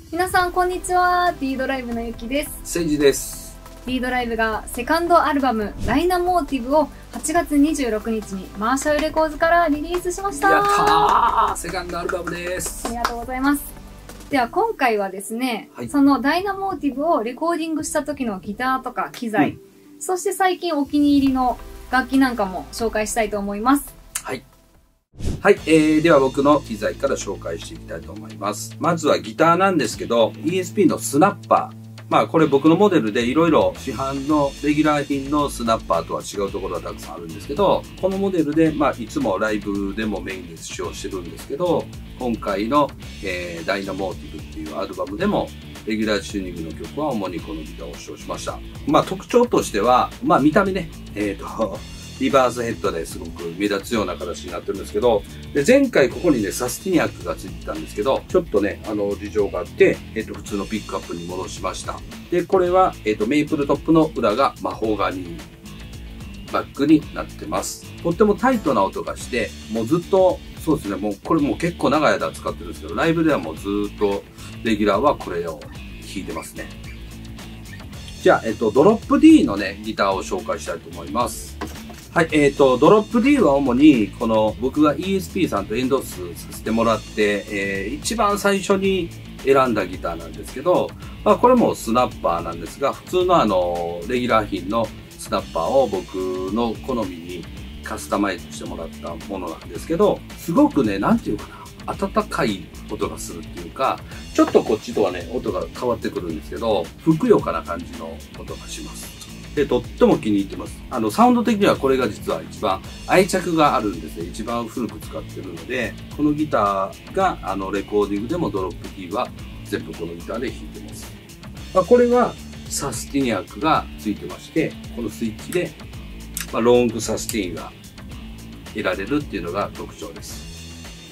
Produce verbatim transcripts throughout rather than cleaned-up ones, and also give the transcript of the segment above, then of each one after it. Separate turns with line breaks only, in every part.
皆さんこんにちは。Dドライブのゆきです。
せいじです。
Dドライブがセカンドアルバムダイナモーティブをはちがつにじゅうろくにちにマーシャルレコーズからリリースしました。
やったー、セカンドアルバムです。
ありがとうございます。では今回はですね、はい、そのダイナモーティブをレコーディングした時のギターとか機材、うん、そして最近お気に入りの楽器なんかも紹介したいと思います。
はい。はい、えー、では僕の機材から紹介していきたいと思います。まずはギターなんですけど、イーエスピー のスナッパー。まあこれ僕のモデルでいろいろ市販のレギュラー品のスナッパーとは違うところがたくさんあるんですけど、このモデルでまあいつもライブでもメインで使用してるんですけど、今回の、えー、ダイナモーティブっていうアルバムでもレギュラーチューニングの曲は主にこのギターを使用しました。まあ特徴としては、まあ見た目ね、えっと、リバースヘッドですごく目立つような形になってるんですけど、で前回ここにね、サスティニアックがついてたんですけど、ちょっとね、あの、事情があって、えっと、普通のピックアップに戻しました。で、これは、えっと、メイプルトップの裏がマホガニーバッグになってます。とってもタイトな音がして、もうずっと、そうですね、もうこれもう結構長い間使ってるんですけど、ライブではもうずっと、レギュラーはこれを弾いてますね。じゃあ、えっと、ドロップ D のね、ギターを紹介したいと思います。はい、えっと、ドロップ D は主に、この、僕が イーエスピー さんとエンドースさせてもらって、えー、一番最初に選んだギターなんですけど、まあ、これもスナッパーなんですが、普通のあの、レギュラー品のスナッパーを僕の好みにカスタマイズしてもらったものなんですけど、すごくね、なんていうかな、温かい音がするっていうか、ちょっとこっちとはね、音が変わってくるんですけど、ふくよかな感じの音がします。で、とっても気に入ってます。あの、サウンド的にはこれが実は一番愛着があるんですね。一番古く使ってるので、このギターが、あの、レコーディングでもドロップ D は全部このギターで弾いてます。まあ、これはサスティニアックがついてまして、このスイッチで、まあ、ロングサスティンが得られるっていうのが特徴です。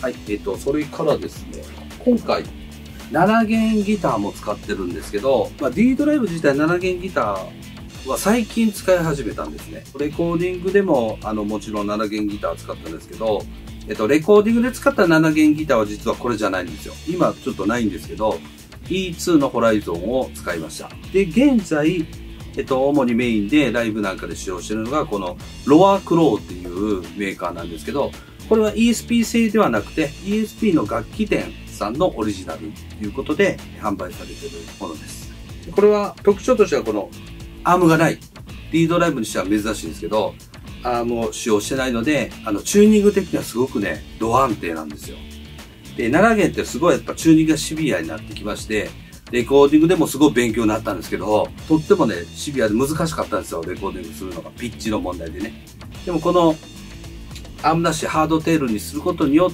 はい。えっと、それからですね、今回、ななげんギターも使ってるんですけど、まあ、D ドライブ自体ななげんギター、は最近使い始めたんですね。レコーディングでも、あの、もちろんななげんギター使ったんですけど、えっと、レコーディングで使ったななげんギターは実はこれじゃないんですよ。今ちょっとないんですけど、イーツー のホライゾンを使いました。で、現在、えっと、主にメインでライブなんかで使用してるのが、このロアクローっていうメーカーなんですけど、これは イーエスピー 製ではなくて、イーエスピー の楽器店さんのオリジナルということで販売されているものです。これは特徴としてはこのアームがない。D ドライブにしては珍しいんですけど、アームを使用してないので、あの、チューニング的にはすごくね、ド安定なんですよ。で、ななげんってすごいやっぱチューニングがシビアになってきまして、レコーディングでもすごい勉強になったんですけど、とってもね、シビアで難しかったんですよ、レコーディングするのが。ピッチの問題でね。でもこの、アームなしハードテールにすることによって、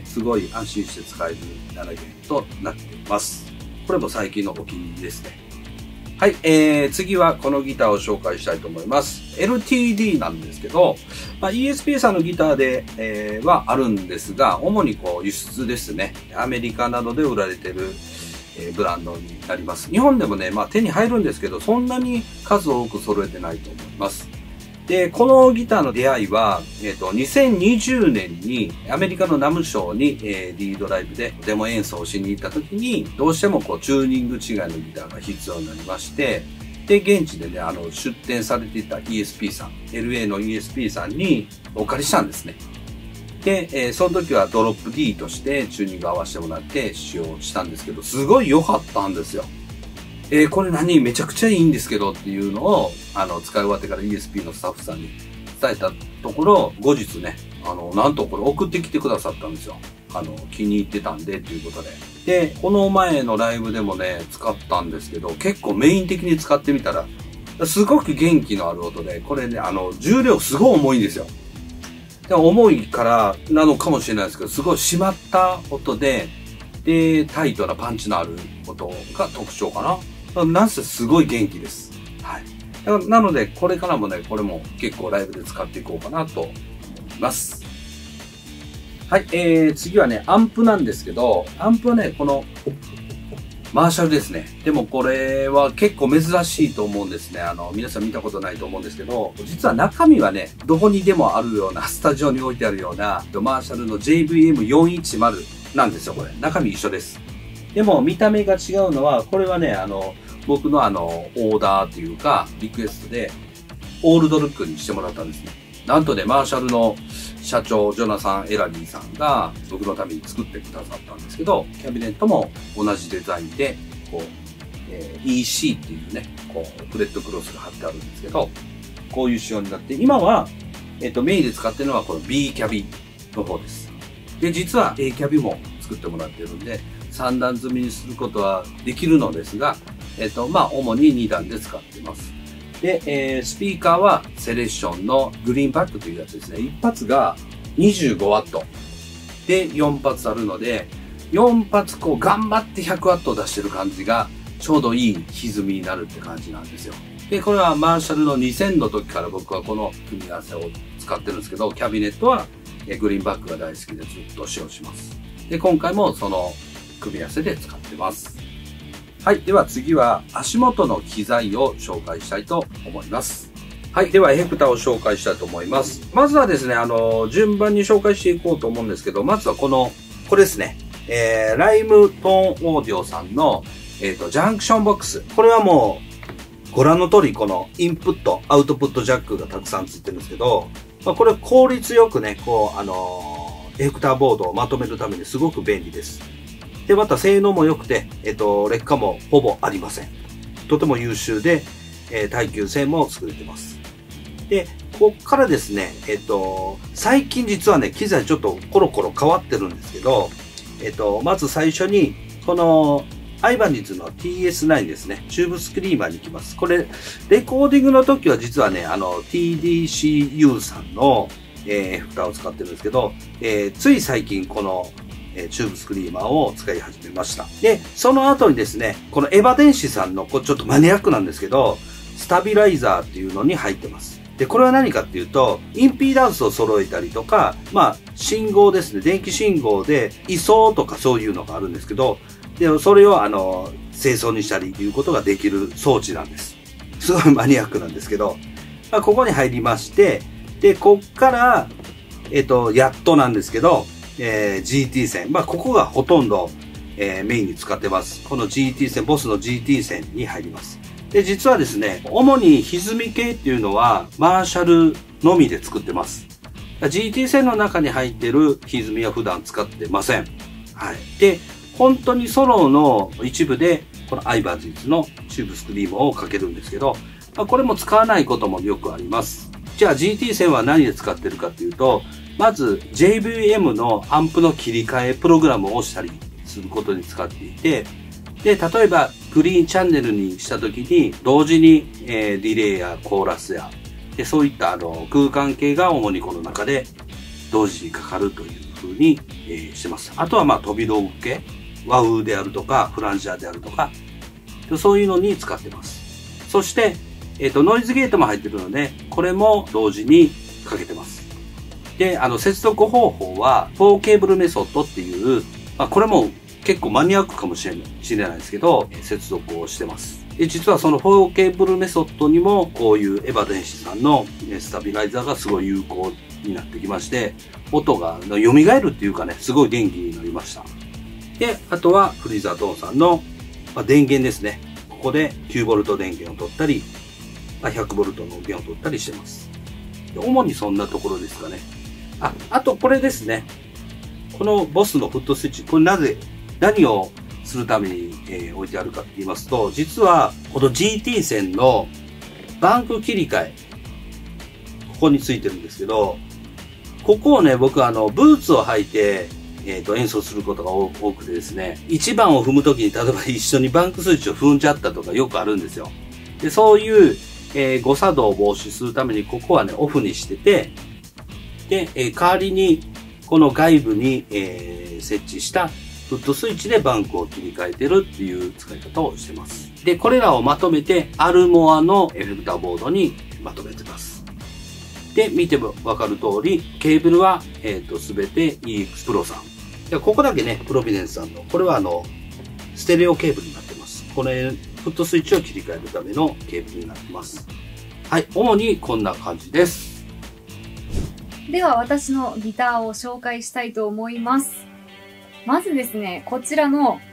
すごい安心して使えるななげんとなっています。これも最近のお気に入りですね。はい、えー、次はこのギターを紹介したいと思います。エルティーディー なんですけど、まあ、イーエスピー さんのギターで、えー、はあるんですが、主にこう輸出ですね。アメリカなどで売られてる、えー、ブランドになります。日本でもね、まあ手に入るんですけど、そんなに数多く揃えてないと思います。で、このギターの出会いは、えっと、にせんにじゅうねんにアメリカのナムショーに、えー、D ドライブでデモ演奏しに行った時に、どうしてもこう、チューニング違いのギターが必要になりまして、で、現地でね、あの、出展されていた イーエスピー さん、エルエー の イーエスピー さんにお借りしたんですね。で、えー、その時はドロップ D としてチューニング合わせてもらって使用したんですけど、すごい良かったんですよ。えー、これ何めちゃくちゃいいんですけどっていうのを、あの、使い終わってから イーエスピー のスタッフさんに伝えたところ、後日ね、あの、なんとこれ送ってきてくださったんですよ。あの、気に入ってたんでっていうことで。で、この前のライブでもね、使ったんですけど、結構メイン的に使ってみたら、すごく元気のある音で、これね、あの、重量すごい重いんですよ。で重いからなのかもしれないですけど、すごい締まった音で、で、タイトなパンチのある音が特徴かな。なんせすごい元気です。はい。なので、これからもね、これも結構ライブで使っていこうかなと思います。はい、えー、次はね、アンプなんですけど、アンプはね、この、マーシャルですね。でもこれは結構珍しいと思うんですね。あの、皆さん見たことないと思うんですけど、実は中身はね、どこにでもあるような、スタジオに置いてあるような、マーシャルの ジェイブイエムよんひゃくじゅう なんですよ、これ。中身一緒です。 でも見た目が違うのは、これはね、あの、僕のあの、オーダーというか、リクエストで、オールドルックにしてもらったんですね。なんとね、マーシャルの社長、ジョナサン・エラリーさんが僕のために作ってくださったんですけど、キャビネットも同じデザインで、こう、えー、イーシー っていうね、こう、フレットクロスが貼ってあるんですけど、こういう仕様になって、今は、えっと、メインで使ってるのはこの B キャビの方です。で、実は A キャビも作ってもらってるんで、さんだん積みにすることはできるのですが、えっと、まあ、主ににだんで使ってます。で、えー、スピーカーはセレッションのグリーンバックというやつですね。一発が にじゅうごワットでよん発あるので、よん発こう頑張ってひゃくワットを出してる感じがちょうどいい歪みになるって感じなんですよ。で、これはマーシャルのにせんの時から僕はこの組み合わせを使ってるんですけど、キャビネットはグリーンバックが大好きでずっと使用します。で、今回もその組み合わせで使ってます。はい。では次は足元の機材を紹介したいと思います。はい。ではエフェクターを紹介したいと思います。まずはですね、あの、順番に紹介していこうと思うんですけど、まずはこの、これですね。えー、ライムトーンオーディオさんの、えっと、ジャンクションボックス。これはもう、ご覧の通り、このインプット、アウトプットジャックがたくさんついてるんですけど、まあ、これ効率よくね、こう、あのー、エフェクターボードをまとめるためにすごく便利です。で、また性能も良くて、えっと、劣化もほぼありません。とても優秀で、えー、耐久性も優れてます。で、こっからですね、えっと、最近実はね、機材ちょっとコロコロ変わってるんですけど、えっと、まず最初に、この、アイバニズの ティーエスナイン ですね、チューブスクリーマーに行きます。これ、レコーディングの時は実はね、あの、ティーディーシーユー さんの、えー、エフェクターを使ってるんですけど、えー、つい最近この、えー、チューブスクリーマーを使い始めました。で、その後にですね、このエヴァ電子さんの、これちょっとマニアックなんですけど、スタビライザーっていうのに入ってます。で、これは何かっていうと、インピーダンスを揃えたりとか、まあ、信号ですね、電気信号で位相とかそういうのがあるんですけど、で、それをあの、清掃にしたりということができる装置なんです。すごいマニアックなんですけど、まあ、ここに入りまして、で、こっから、えっと、やっとなんですけど、えー、ジーティー 線。まあ、ここがほとんど、えー、メインに使ってます。この ジーティー 線、ボスの ジーティー 線に入ります。で、実はですね、主に歪み系っていうのは、マーシャルのみで作ってます。ジーティー 線の中に入ってる歪みは普段使ってません。はい。で、本当にソロの一部で、このアイバーズのチューブスクリームをかけるんですけど、まあ、これも使わないこともよくあります。じゃあ ジーティー 線は何で使ってるかっていうと、まず ジェイビーエム のアンプの切り替えプログラムを押したりすることに使っていて、で、例えばグリーンチャンネルにした時に同時に、えー、ディレイやコーラスや、でそういったあの空間系が主にこの中で同時にかかるという風に、えー、してます。あとはまあ飛び道具系、ワウであるとかフランジャーであるとか、そういうのに使ってます。そして、えっと、ノイズゲートも入ってるので、これも同時にかけてます。で、あの、接続方法は、フォーケーブルメソッドっていう、まあ、これも結構マニアックかもしれない、知れないですけど、接続をしてます。で、実はそのフォーケーブルメソッドにも、こういうエヴァ電子さんのスタビライザーがすごい有効になってきまして、音が蘇るっていうかね、すごい元気になりました。で、あとはフリーザードーンさんの、まあ、電源ですね。ここできゅうボルト電源を取ったり、まあ、ひゃくボルトの電源を取ったりしてます。で主にそんなところですかね。あ、あとこれですね。このボスのフットスイッチ、これなぜ、何をするために、えー、置いてあるかって言いますと、実はこの ジーティー 線のバンク切り替え、ここについてるんですけど、ここをね、僕あの、ブーツを履いて、えっと、演奏することが多くてですね、いちばんを踏むときに、例えば一緒にバンクスイッチを踏んじゃったとかよくあるんですよ。で、そういう、えー、誤作動を防止するために、ここはね、オフにしてて、で、えー、代わりに、この外部に、えー、設置したフットスイッチでバンクを切り替えてるっていう使い方をしてます。で、これらをまとめて、アルモアのエフェクターボードにまとめてます。で、見てもわかる通り、ケーブルは、えっと、すべて イーエックス プロさん。で、ここだけね、プロビデンスさんの、これはあの、ステレオケーブルになってます。これ、フットスイッチを切り替えるためのケーブルになってます。はい、主にこんな感じです。
では私のギターを紹介したいと思います。まずですね、こちらの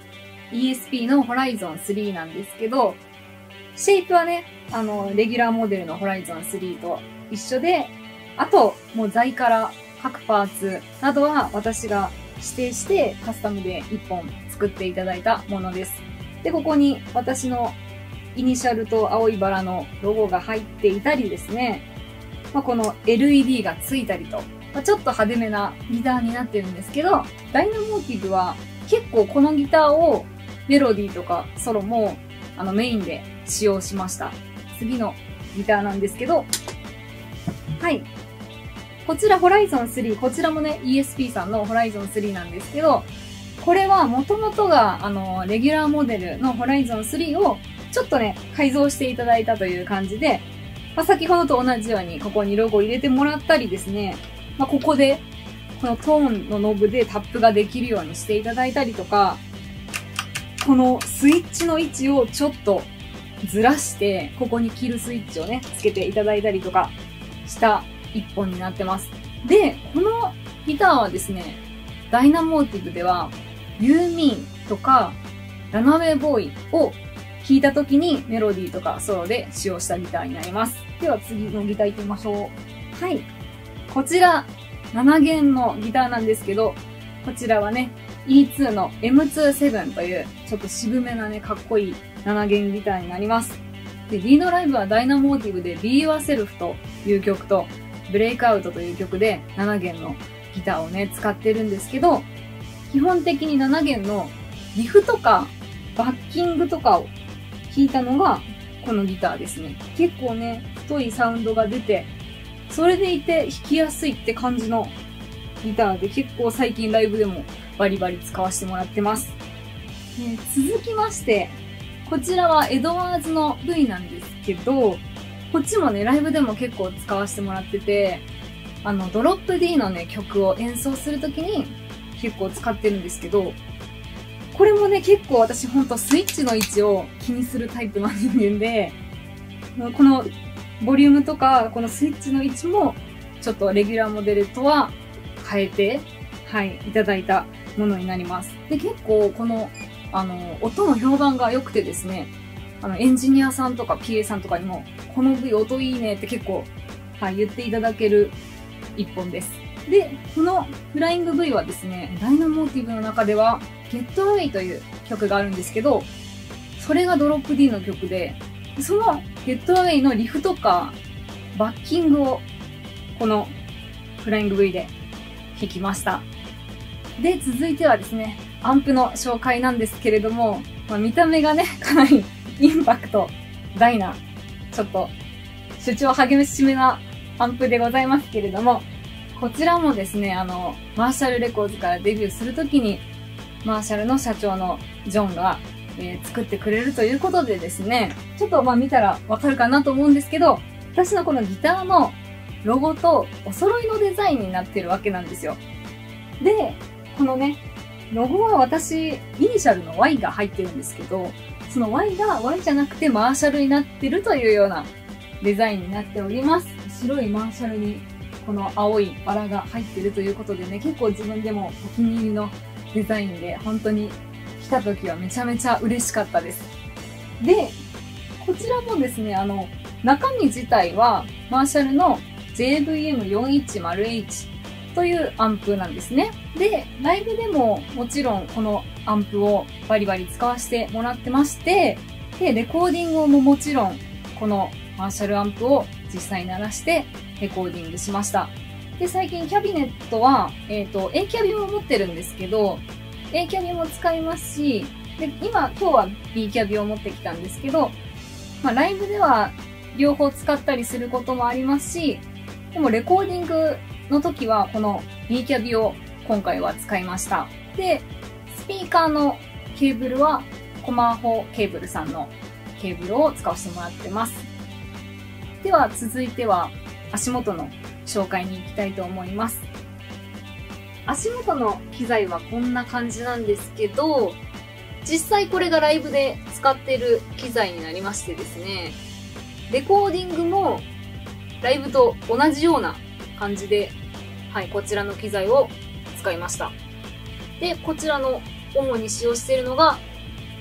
イーエスピー のホライゾンスリーなんですけど、シェイプはね、あの、レギュラーモデルのホライゾンスリーと一緒で、あと、もう材から各パーツなどは私が指定してカスタムで一本作っていただいたものです。で、ここに私のイニシャルと青いバラのロゴが入っていたりですね、まあ、この エルイーディー がついたりと、まあ、ちょっと派手めなギターになってるんですけど、ダイナモーティブは結構このギターをメロディーとかソロもあのメインで使用しました。次のギターなんですけど、はい。こちらホライゾンスリー、こちらもね、イーエスピー さんのホライゾンスリーなんですけど、これは元々が、あの、レギュラーモデルのホライゾンスリーをちょっとね、改造していただいたという感じで、まあ、先ほどと同じようにここにロゴを入れてもらったりですね、まあ、ここで、このトーンのノブでタップができるようにしていただいたりとか、このスイッチの位置をちょっとずらして、ここにキルスイッチをね、つけていただいたりとかした一本になってます。で、このギターはですね、ダイナモーティブでは、ユーミンとか、ラナウェイボーイを弾いた時にメロディーとかソロで使用したギターになります。では次のギター行ってみましょう。はい。こちら、なな弦のギターなんですけど、こちらはね、イーツー の エムにじゅうなな という、ちょっと渋めなね、かっこいいなな弦ギターになります。で、リードライブはダイナモーティブで Be Yourself という曲と、ブレイクアウトという曲でなな弦のギターをね、使ってるんですけど、基本的になな弦のリフとかバッキングとかを弾いたのがこのギターですね。結構ね、太いサウンドが出て、それでいて弾きやすいって感じのギターで結構最近ライブでもバリバリ使わせてもらってます。ね、続きまして、こちらはエドワーズの ブイ なんですけど、こっちもね、ライブでも結構使わせてもらってて、あの、ドロップ D のね、曲を演奏するときに結構使ってるんですけど、これもね、結構私ほんとスイッチの位置を気にするタイプの人間で、このボリュームとか、このスイッチの位置も、ちょっとレギュラーモデルとは変えて、はい、いただいたものになります。で、結構この、あの、音の評判が良くてですね、あの、エンジニアさんとか ピーエー さんとかにも、この ブイ 音いいねって結構、はい、言っていただける一本です。で、このフライング ブイ はですね、ダイナモーティブの中では、Get Away という曲があるんですけど、それがドロップ D の曲で、その Get Away のリフとか、バッキングを、このフライング ブイ で弾きました。で、続いてはですね、アンプの紹介なんですけれども、まあ、見た目がね、かなりインパクト大な、ちょっと主張激しめなアンプでございますけれども、こちらもですね、あの、マーシャルレコーズからデビューするときに、マーシャルの社長のジョンが、えー、作ってくれるということでですね、ちょっとまあ見たらわかるかなと思うんですけど、私のこのギターのロゴとお揃いのデザインになってるわけなんですよ。で、このね、ロゴは私、イニシャルの ワイ が入ってるんですけど、その ワイ が ワイ じゃなくてマーシャルになってるというようなデザインになっております。白いマーシャルにこの青いバラが入ってるということでね、結構自分でもお気に入りのデザインで本当に来た時はめちゃめちゃ嬉しかったです。で、こちらもですね、あの、中身自体はマーシャルの ジェーブイエムよんいちまるエイチ というアンプなんですね。で、ライブでももちろんこのアンプをバリバリ使わせてもらってまして、で、レコーディングももちろんこのマーシャルアンプを実際に鳴らしてレコーディングしました。で、最近キャビネットは、えっと、A キャビも持ってるんですけど、A キャビも使いますし、で、今、今日は B キャビを持ってきたんですけど、まあ、ライブでは両方使ったりすることもありますし、でもレコーディングの時はこの B キャビを今回は使いました。で、スピーカーのケーブルはコマホケーブルさんのケーブルを使わせてもらってます。では続いては足元の紹介に行きたいと思います。足元の機材はこんな感じなんですけど、実際これがライブで使っている機材になりましてですね、レコーディングもライブと同じような感じで、はい、こちらの機材を使いました。で、こちらの主に使用しているのが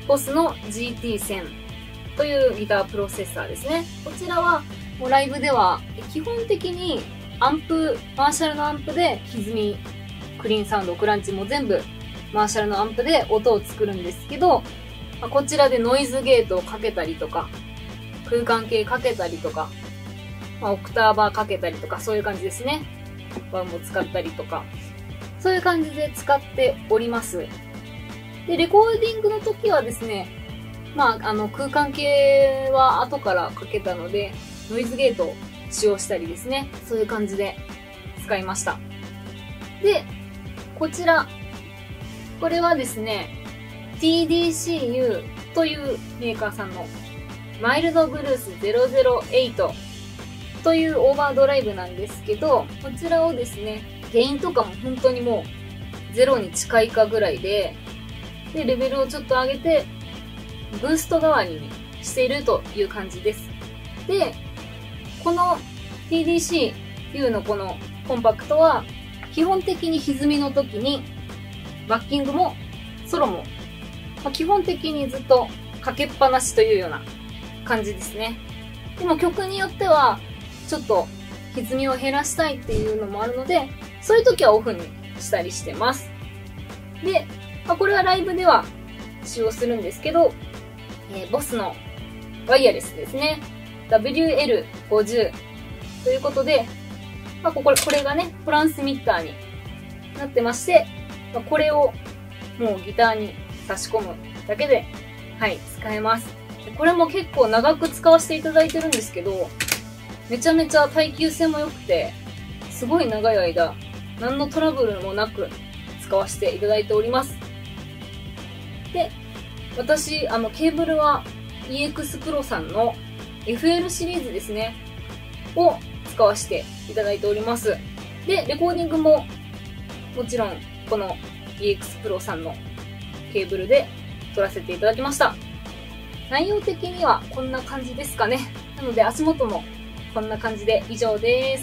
ボスの ジーティーせん というギタープロセッサーですね。こちらはもうライブでは基本的にアンプ、マーシャルのアンプで歪み、クリーンサウンド、クランチも全部マーシャルのアンプで音を作るんですけど、まあ、こちらでノイズゲートをかけたりとか、空間系かけたりとか、まあ、オクターバーかけたりとか、そういう感じですね。バーも使ったりとか、そういう感じで使っております。で、レコーディングの時はですね、まあ、あの、空間系は後からかけたので、ノイズゲートを使用したりですね、そういう感じで使いました。で、こちら、これはですね、ティーディーシーユー というメーカーさんのマイルドブルースゼロゼロエイトというオーバードライブなんですけど、こちらをですね、ゲインとかも本当にもうゼロに近いかぐらいで、で、レベルをちょっと上げて、ブースト代わりにしているという感じです。で、この ティーディーシーユー のこのコンパクトは、基本的に歪みの時に、バッキングもソロも、まあ、基本的にずっとかけっぱなしというような感じですね。でも曲によっては、ちょっと歪みを減らしたいっていうのもあるので、そういう時はオフにしたりしてます。で、まあ、これはライブでは使用するんですけど、えー、ボスのワイヤレスですね。ダブリューエルごじゅう ということで、まあ、これ、これがね、トランスミッターになってまして、まあ、これをもうギターに差し込むだけで、はい、使えます。これも結構長く使わせていただいてるんですけど、めちゃめちゃ耐久性も良くて、すごい長い間、何のトラブルもなく使わせていただいております。で、私、あの、ケーブルは イーエックス プロさんの エフエル シリーズですね、を使わせていただいております。で、レコーディングも、もちろん、この イーエックス プロさんのケーブルで撮らせていただきました。内容的にはこんな感じですかね。なので足元もこんな感じで以上です。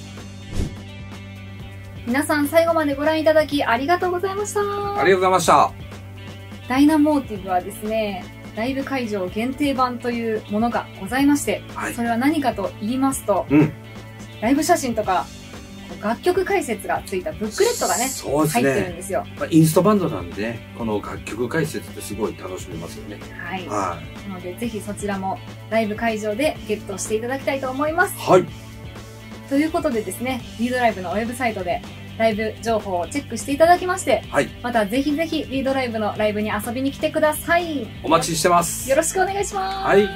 皆さん最後までご覧いただきありがとうございました。あ
りがとうございました。
ダイナモーティブはですね、ライブ会場限定版というものがございまして、はい、それは何かと言いますと、うん、ライブ写真とか楽曲解説がついたブックレットがね、そうですね、入ってるんですよ。
まあ、インストバンドなんで、ね、この楽曲解説ってすごい楽しめますよね。
はい。はい、なので、ぜひそちらもライブ会場でゲットしていただきたいと思います。
はい。
ということでですね、リードライブのウェブサイトでライブ情報をチェックしていただきまして、はい。またぜひぜひリードライブのライブに遊びに来てください。
お待ちしてます。
よろしくお願いします。
はい。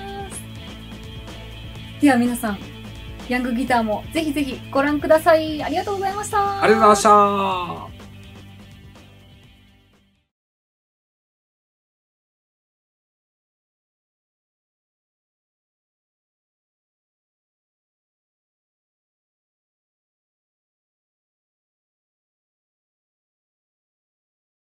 では皆さん、ヤングギターもぜひぜひご覧ください。ありがとうございました。
ありがとうございました。